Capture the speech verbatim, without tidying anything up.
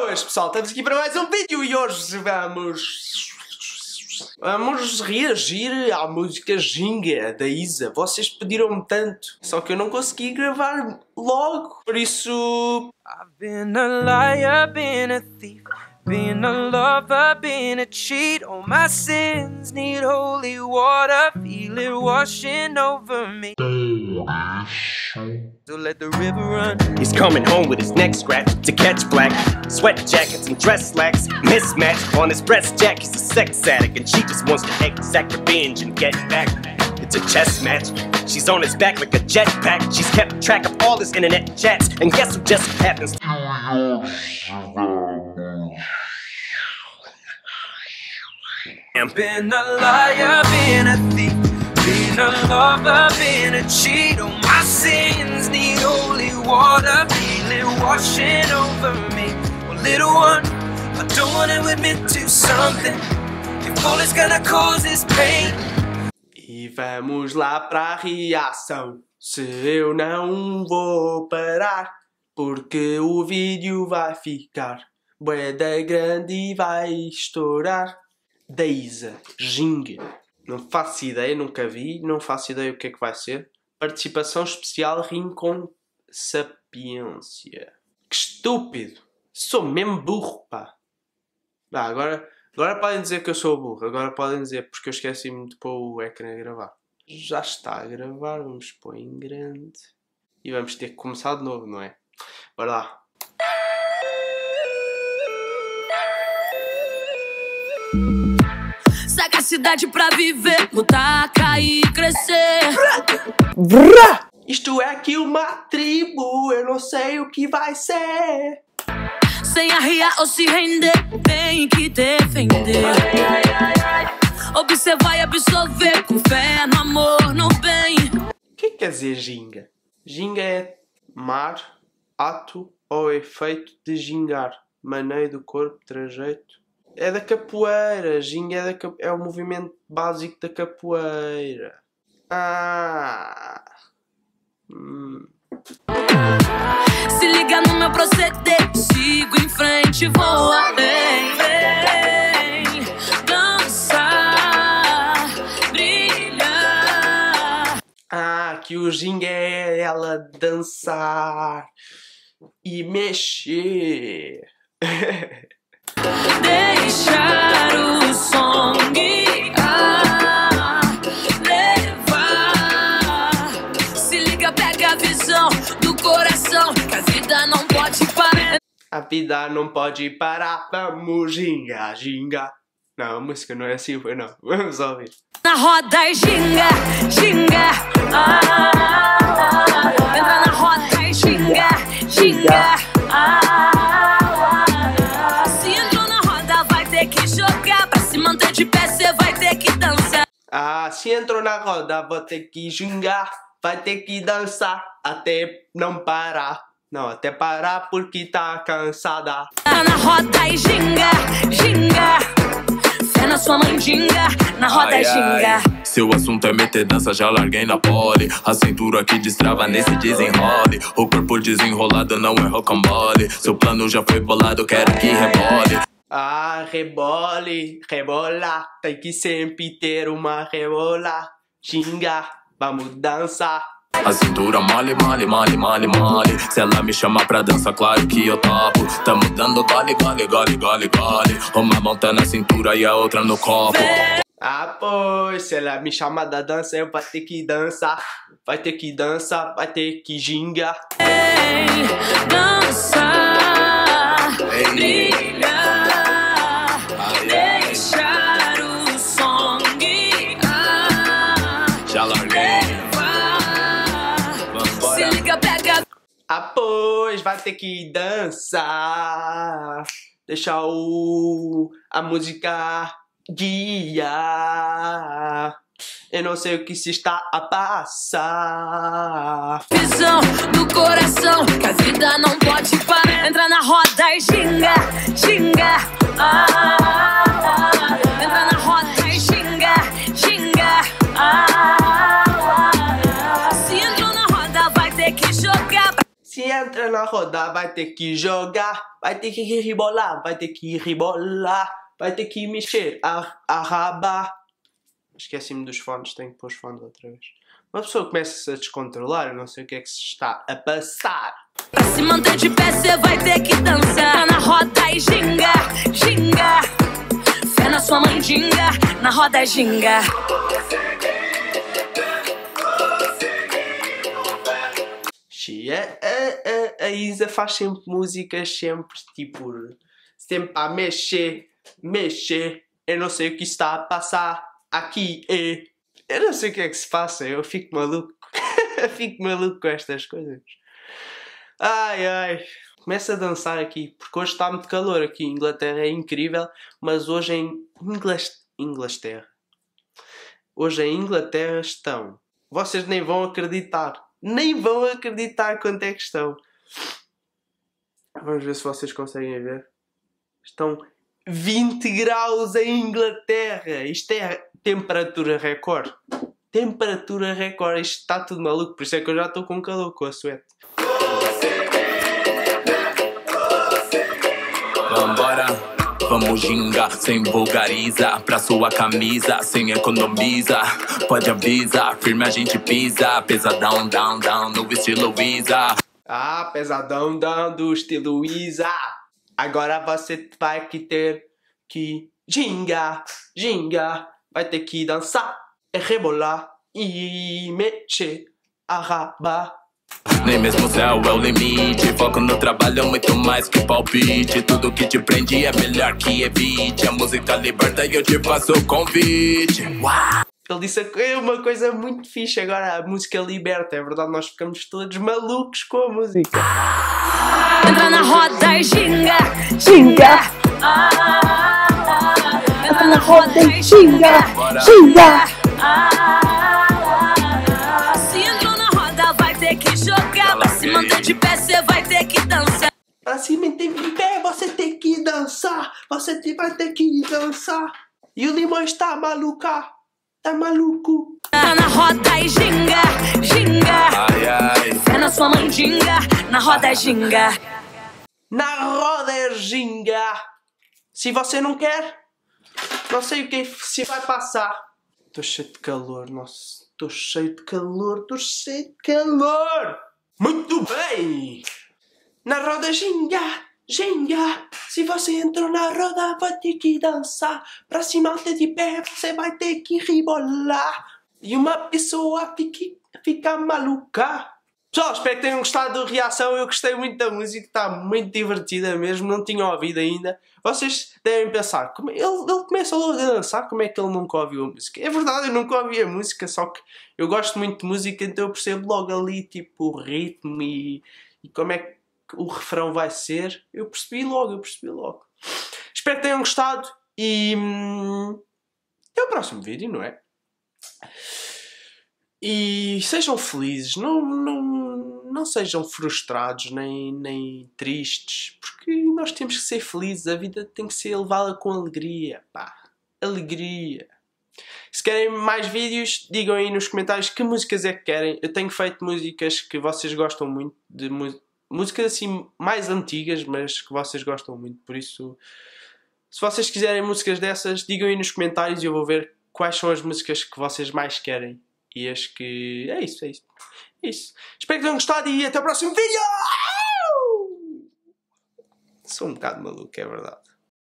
Boas pessoal, estamos aqui para mais um vídeo e hoje vamos... Vamos reagir à música Ginga da Isa. Vocês pediram-me tanto, só que eu não consegui gravar logo, por isso... I've been a liar, been a thief, been a lover, been a cheat. All my sins need holy water, feel it washing over me. So let the river run. He's coming home with his neck scratched to catch black sweat jackets and dress slacks mismatched on his breast jack. He's a sex addict and she just wants to exact revenge and get back. It's a chess match. She's on his back like a jetpack. She's kept track of all his internet chats, and guess who just happens to I've been a liar, been a thief, been a lover, been a cheat. All my sins need holy water, feel it washing over me. Well, little one, I don't want to admit to something. If all it's gonna cause is pain. E vamos lá para a reação. Se eu não vou parar, porque o vídeo vai ficar bué da grande e vai estourar. Da Isa, Ginga. Não faço ideia, nunca vi, não faço ideia o que é que vai ser. Participação especial Rim com Sapiência. Que estúpido! Sou mesmo burro, pá. Ah, agora, agora podem dizer que eu sou burro. Agora podem dizer porque eu esqueci-me de pôr o ecrã a gravar. Já está a gravar, vamos pôr em grande. E vamos ter que começar de novo, não é? Bora lá. Sagacidade pra viver, lutar, cair, crescer. Brrr! Isto é aqui uma tribo, eu não sei o que vai ser. Sem arriar ou se render, tem que defender. Observar e absorver, com fé no amor, no bem. O que quer dizer ginga? Ginga é mar, ato ou efeito de gingar. Maneio do corpo, trajeto. É da capoeira. Ginga é, da cap... é o movimento básico da capoeira. Ah... Hum. Se liga no meu proceder, sigo em frente, vou além. Vem dançar, brilhar. Ah, que o ginga é ela dançar e mexer. Deixar o som guiar, levar. Se liga, pega a visão do coração, que a vida não pode parar. A vida não pode parar, vamos ginga, ginga. Não, a música não é assim, foi não. Vamos ouvir. Na roda e ginga, ginga. Ah, ah, ah. Entra na roda e ginga, ginga. Ah, ah, ah. Se entrou na roda, vai ter que jogar. Pra se manter de pé, cê vai ter que dançar. Ah, se entrou na roda, vou ter que gingar. Vai ter que dançar até não parar. Não, até parar porque tá cansada. Tá na roda e ginga, ginga. Fé na sua mandinga, na roda e ginga. Se o assunto é meter dança, já larguei na pole. A cintura que destrava nesse desenrole. O corpo desenrolado não é rocambole. Seu plano já foi bolado, quero que rebole. Ah, rebole, rebola. Tem que sempre ter uma rebola. Ginga, vamos dançar. A cintura mole, mole, mole, mole, mole. Se ela me chamar pra dança, claro que eu topo. Tamo dando gole, gole, gole, gole, gole. Uma mão tá na cintura e a outra no copo. Ah, pois, se ela me chamar da dança, eu vou ter que dançar. Vai ter que dançar, vai ter que gingar. Ei, dançar, brilhar, deixar o som guiar. Já larguei. Se liga, pega. Ah, pois, vai ter que dançar. Deixar o... a música guiar. Eu não sei o que se está a passar. Visão do coração, que a vida não pode parar. Entra na roda e ginga, ginga. Ah, ah, ah. Entra na roda e ginga, ginga. Ah, ah, ah. Se entrou na roda, vai ter que jogar. Se entra na roda, vai ter que jogar, vai ter que rebolar, vai ter que rebolar, vai ter que mexer a, a raba. Esqueci-me dos fones, tenho que pôr os fones outra vez. Uma pessoa começa-se a descontrolar, eu não sei o que é que se está a passar. Pra se manter de pé, cê vai ter que dançar na roda e ginga, ginga. Fé na sua mãe, ginga, na roda ginga. A, a, a Isa faz sempre músicas, sempre tipo, sempre a mexer, mexer. Eu não sei o que está a passar aqui. É. Eu não sei o que é que se passa, eu fico maluco. Fico maluco com estas coisas. Ai ai. Começa a dançar aqui, porque hoje está muito calor aqui. Inglaterra é incrível, mas hoje em Inglas... Inglaterra. Hoje em Inglaterra estão. Vocês nem vão acreditar. Nem vão acreditar quanto é que estão. Vamos ver se vocês conseguem ver. Estão vinte graus em Inglaterra. Isto é temperatura recorde. Temperatura recorde. Isto está tudo maluco. Por isso é que eu já estou com calor com a suéte. Vambora, vamos gingar, sem vulgariza. Pra sua camisa, sem economiza. Pode avisar, firme a gente pisa. Pesadão, down, down, no estilo Isa. Ah, pesadão, down, do estilo Isa. Agora você vai que ter que gingar, gingar. Vai ter que dançar, rebolar e mexer a raba. Nem mesmo o céu é o limite. Foco no trabalho muito mais que palpite. Tudo que te prende é melhor que evite. A música liberta e eu te faço o convite. Uau! Ele disse uma coisa muito fixe. Agora a música liberta. É verdade, nós ficamos todos malucos com a música. Entra na roda e ginga, ginga. Entra na roda e ginga, ginga. Se entrou na roda, vai ter que jogar. Pra se manter de pé, cê vai ter que dançar. Pra se manter de pé, você tem que dançar. Você vai ter que dançar. E o Limão está maluca. Tá maluco. Entra na roda e ginga, ginga. Ai, ai. Fé na sua mãe, ginga. Na roda ginga. Na roda é ginga. Se você não quer, não sei o que se vai passar. Estou cheio de calor, nossa. Estou cheio de calor, estou cheio de calor. Muito bem. Na roda ginga, ginga. Se você entrou na roda, vai ter que dançar. Pra se manter de pé, você vai ter que rebolar. E uma pessoa fica, fica maluca. Pessoal, espero que tenham gostado da reação. Eu gostei muito da música, está muito divertida mesmo, não tinha ouvido ainda. Vocês devem pensar, como, ele, ele começa logo a dançar, como é que ele nunca ouviu a música? É verdade, eu nunca ouvi a música, só que eu gosto muito de música, então eu percebo logo ali tipo o ritmo e, e como é que o refrão vai ser. Eu percebi logo, eu percebi logo. Espero que tenham gostado e hum, até o próximo vídeo, não é? E sejam felizes, não, não, não sejam frustrados nem, nem tristes, porque nós temos que ser felizes, a vida tem que ser levada com alegria, pá, alegria. Se querem mais vídeos, digam aí nos comentários que músicas é que querem. Eu tenho feito músicas que vocês gostam muito, de músicas assim mais antigas, mas que vocês gostam muito, por isso, se vocês quiserem músicas dessas, digam aí nos comentários e eu vou ver quais são as músicas que vocês mais querem. E acho que é isso, é isso. É isso. Espero que tenham gostado e até o próximo vídeo! Sou um bocado maluco, é verdade.